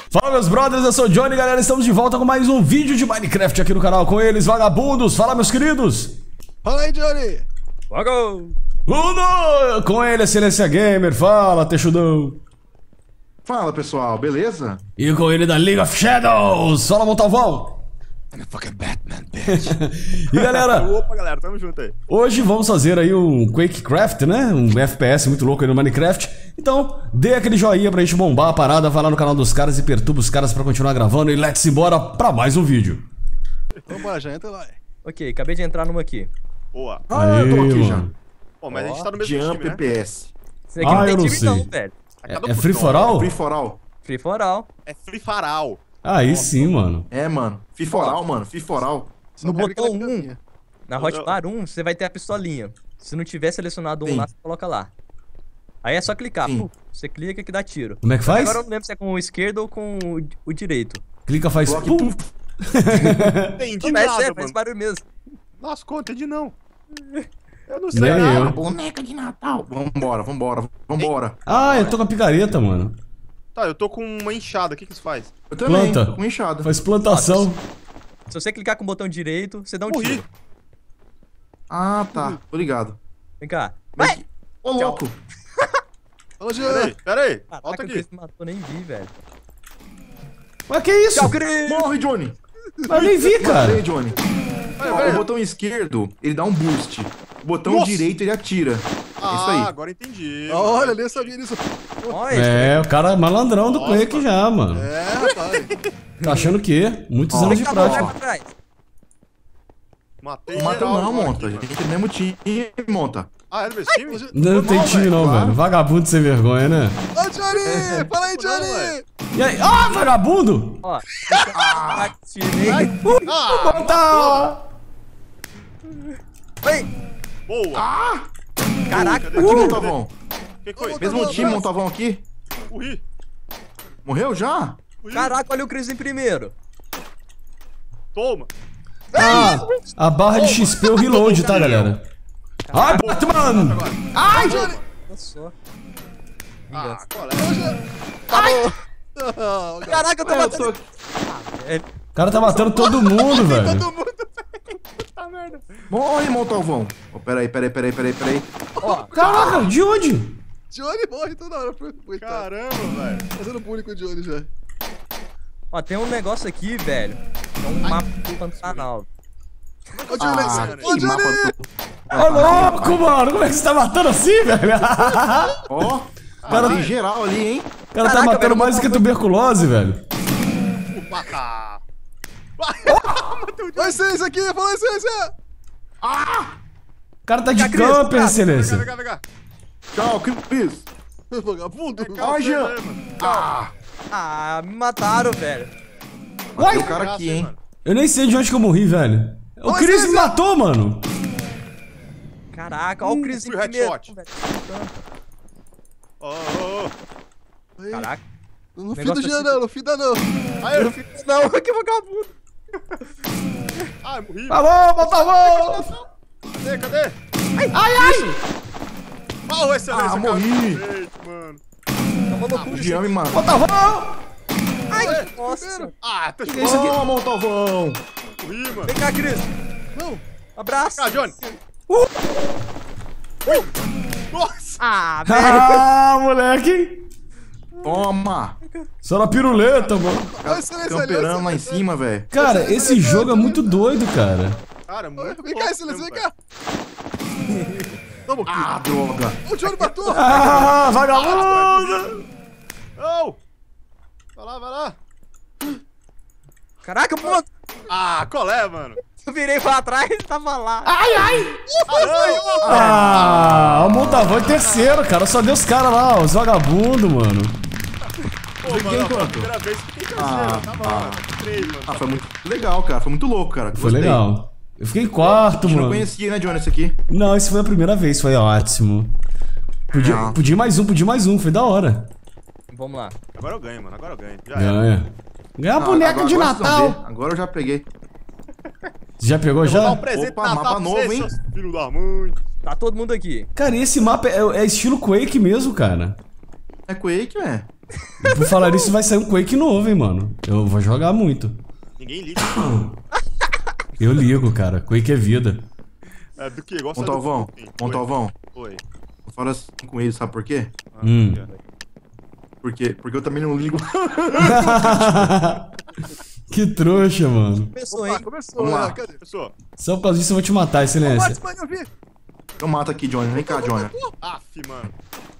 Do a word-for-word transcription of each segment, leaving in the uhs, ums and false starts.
Fala meus brothers, eu sou o Johnny, galera, estamos de volta com mais um vídeo de Minecraft aqui no canal com eles, vagabundos. Fala meus queridos. Fala aí, Johnny. Vago. Uno! Com ele, Excelência Gamer, fala, Texudão. Fala pessoal, beleza? E com ele da League of Shadows, fala Montalvão. I'm a fucking Batman, bitch. E galera, Opa, galera, tamo junto aí. hoje vamos fazer aí um QuakeCraft, né? Um F P S muito louco aí no Minecraft. Então, dê aquele joinha pra gente bombar a parada, vai lá no canal dos caras e perturba os caras pra continuar gravando. E let's embora pra mais um vídeo. Vambora, já entra lá. Ok, acabei de entrar numa aqui. Boa. Ah, eu tô Aí, aqui mano. Pô, mas a gente tá no mesmo já. time, Jump né? P S. Esse aqui Ah, não tem eu não time sei. não, velho. A É, cada é um free por for nós. all? Free for all. Free for all. É free faral. Aí sim, mano. É, mano. Free for all, mano. Free for all. No quero botão aquela um, caminha. na hotbar um, você vai ter a pistolinha. Se não tiver selecionado um Sim. lá, você coloca lá. Aí é só clicar. Sim. Puf, você clica que dá tiro. Como é que faz? Agora eu não lembro se é com o esquerdo ou com o, o direito. Clica, faz Bloque, pum. puf. Entendi Mas nada, é, faz mano. barulho mesmo. Nossa, conta, entendi não. Eu não sei Nem nada. eu. Boneca de Natal. Vambora, vambora, vambora. Ah, eu tô com a picareta, mano. Tá, eu tô com uma enxada, o que que isso faz? Eu também, Planta. tô com enxada. Faz plantação. Se você clicar com o botão direito, você dá um Morri. tiro. Ah, tá. Tô ligado. Vem cá. Mas... Ô, louco. Fala, Pera Johnny. aí, pera aí. Caraca, Volta o aqui. Chris me matou, nem vi, velho. Mas que isso? Tchau, Chris! Morre, Johnny. Mas eu nem vi, Matei, cara. Johnny. Vai, Ó, vai. o botão esquerdo, ele dá um boost. O botão Nossa. direito, ele atira. Ah, É isso aí. agora entendi. Olha, nem sabia disso. Olha, É, o cara é malandrão do Nossa, Quake já, mano. É, rapaz. Tá achando o quê? Muitos Ó. anos de tá bom, vai prática. pra trás. Matei Não mata geral não, agora monta. A aqui, gente é do mesmo time, monta. Ah, é do mesmo time? Não tem time não, claro. velho. Vagabundo sem vergonha, né? Ô, Johnny. Fala aí, Não, Johnny. ué. E aí? Ah, vagabundo! Ó. Atirei. Ah, Tá! Vem. boa. Caraca. Aqui, Montavão. O que que foi? Mesmo time, Montavão aqui. Morri. Morreu já? Morri. Caraca, olha o Chris em primeiro. Toma. Ah, a barra de X P é o reload, tá, galera? Ai, Batman! Ai, Johnny. Olha só. Ah, qual é? Caraca, eu tô Ué, eu matando. tô... O cara tá matando todo mundo, velho. Todo mundo, velho. Puta merda. Morre, Montalvão. Oh, peraí, peraí, peraí, peraí, peraí. Ó, Caraca, de onde? Johnny morre toda hora. Coitado. Caramba, velho. Fazendo bullying com o Johnny já. ó, tem um negócio aqui, velho. É um mapa do Pantanal. Ô, Johnny. Ah, Ô, que mapa Johnny. do... Ô, louco, mano. Como é que você tá matando assim, velho? Ó, Cara, tem geral ali, hein? O cara tá Caraca, matando velho, mais do que tuberculose, velho. Mata. Vai, Excelência aqui. Fala, Excelência. O cara tá de Fica, Cris, camper, Vem cá, excelência. vem cá, vem cá. Tchau, Cris. Vagabundo. Ó, Jean. Aí, mano. Ah, Ah, me mataram, velho. tem o cara aqui, Graça, hein? mano. Eu nem sei de onde que eu morri, velho. O Ô, Chris me excelência. matou, mano. Caraca, olha o Chris em Fui primeiro. headshot. velho. Ô, ô, ô. Aí, Caraca, Não fida negócio Jean, assim. não. Não fida, não. Aí, eu eu... não fiz não, que vagabundo. Ai, morri. Alô, Montalvão! Cadê, cadê? Ai, ai! Ah, o excelência, Ah, morri. Cacete, mano. Toma no O cu, Jean me mata. Montalvão! Ai, nossa. Ah, tá Que é isso aqui? Ó, Montalvão. morri, mano. Vem cá, Chris. Não. Abraço. Ah, Johnny. Uh. Nossa. Ah, velho. Ah, moleque! Toma. Só na piruleta, mano. Ô, Excelência ali. Camperando lá em Excelência. cima, velho. Cara, esse jogo é muito doido, cara. Cara, muito Vem cá, louco Excelência. Vem mesmo, cá. Toma aqui. Ah, droga. O Johnny matou. Ah, vagabundo! velho. Ô! Vai lá, vai lá. Caraca, pô. Ah, qual é, mano? Eu virei pra trás e tava lá. Ai, ai! Ah, não. Ah, o Montavão é terceiro, cara. Só deu os caras lá, os vagabundos, mano. Pô, Fiquei mano, em pela quanto? primeira vez fiquei terceiro. Ah, Tava ah. três, mano. Ah, foi muito legal, cara. Foi muito louco, cara. Foi Gostei. legal. Eu fiquei em quarto, A gente não mano. conhecia, né, Johnny, esse aqui? Não, esse foi a primeira vez, foi ótimo. Podia, Não. podia ir mais um, podia ir mais um, foi da hora. Vamos lá. Agora eu ganho, mano. Agora eu ganho. Já era. Ganha. Ganha a Ah, boneca agora- de agora vocês vão Natal. ver. Agora eu já peguei. Você já pegou Eu vou dar já? um presente Opa, de Natal mapa pra novo, vocês, hein? seus filhos da mãe. Tá todo mundo aqui. Cara, e esse mapa é, é estilo Quake mesmo, cara. É Quake, é? E por falar nisso, vai sair um Quake novo, hein, mano. Eu vou jogar muito. Ninguém liga. Eu ligo, cara. Quake é vida. É do que? Gosta Montalvão, do Oi. Montalvão. Oi. Eu falo assim com ele, sabe por quê? Ah, Hum. Por quê? Porque eu também não ligo. Que trouxa, mano. Começou, Opa, hein? começou, Vamos lá. né? Cadê? Pessoal. Só por causa disso eu vou te matar, Mate, excelência. mano, eu vi. Eu mato aqui, Johnny. Vem cá, Johnny. Aff, mano.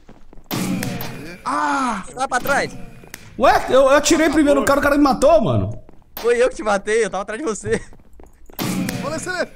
Ah! Vai pra trás. Ué, eu, eu atirei primeiro no cara, o cara me matou, mano. Foi eu que te matei, eu tava atrás de você. Olha, excelente.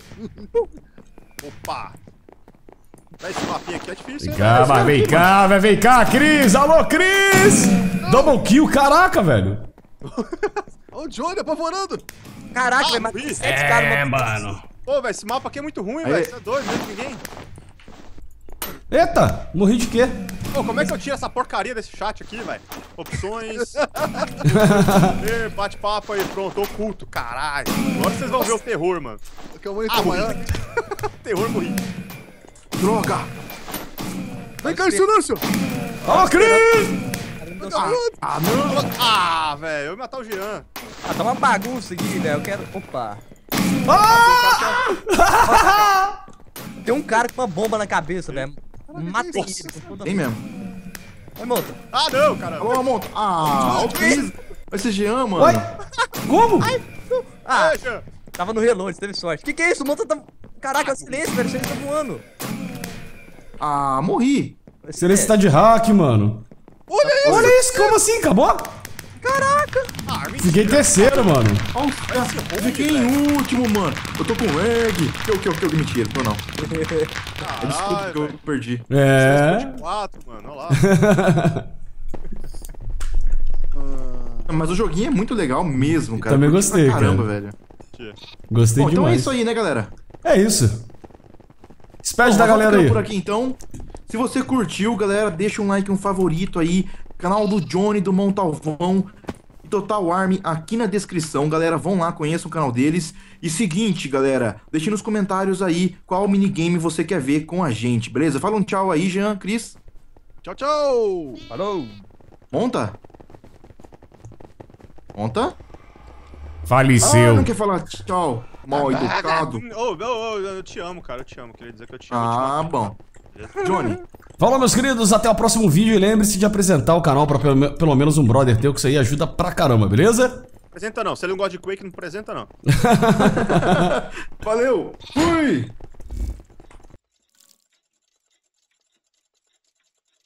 Opa. Dá esse mapinha aqui, é difícil. Vem cá, vai, vem cá, vai, vem cá, Cris! Alô, Cris! Double kill, caraca, velho. Olha o Johnny apavorando. Caraca, Ah, vai matar vi. sete caras. numa- mano. Pô, velho, esse mapa aqui é muito ruim, Aí. velho. Você é doido, não tem ninguém. Eita, morri de quê? Pô, como é que eu tiro essa porcaria desse chat aqui, velho? Opções. E, bate-papo aí, pronto, oculto, caralho. Agora vocês vão ver o terror, mano. Que é o monitor Ah, morri. maior. Terror morri. Droga! Vem cá, silêncio. Alô, Cris! Ah, não! Ah, velho, eu ia matar o Jean. Ah, tá uma bagunça aqui, velho. Eu quero. Opa. Ah! Tem um cara com uma bomba na cabeça, velho. Mata ele. isso? com toda- Tem mesmo. Vai, monta. Ah, não, caramba. Alô, Monta. Ah, o Cris. Vai ser Jean, mano. Ué? Como? Ah, É, Jean. tava no reload, teve sorte. Que que é isso? O monta tá. Caraca, é o silêncio, velho. O silêncio tá voando. Ah, morri. Excelência tá de hack, mano. Olha isso. Olha isso, como assim? Acabou? Ah, mentira. Fiquei terceiro, mano. Ó, eu fiquei em último, mano. Eu tô com lag. Que o que o que eu mentira, tô não. É desculpa Caralho, que eu velho. perdi. É. quatro, mano, olha lá. Mas o joguinho é muito legal mesmo, cara. Também Curti pra gostei, Caramba, cara. velho. Gostei Bom, então é demais. isso aí, né, galera? É isso. Despede Bom, da nós vamos galera ficando aí. por aqui, então. Se você curtiu, galera, deixa um like, um favorito aí. Canal do Johnny, do Montalvão e Total Army aqui na descrição. Galera, vão lá, conheçam o canal deles. E seguinte, galera, deixe nos comentários aí qual minigame você quer ver com a gente, beleza? Fala um tchau aí, Jean, Cris. Tchau, tchau. Falou. Monta? Monta? Ah, Faleceu. não quer falar tchau, mal educado. Ô, ô, ô, eu te amo, cara, eu te amo. Queria dizer que eu te amo. Ah, eu te amo. bom. Johnny, Falou, meus queridos. Até o próximo vídeo. E lembre-se de apresentar o canal pra pelo, me- pelo menos um brother teu, que isso aí ajuda pra caramba, beleza? Apresenta não, se ele não gosta de Quake, não apresenta não. valeu, fui!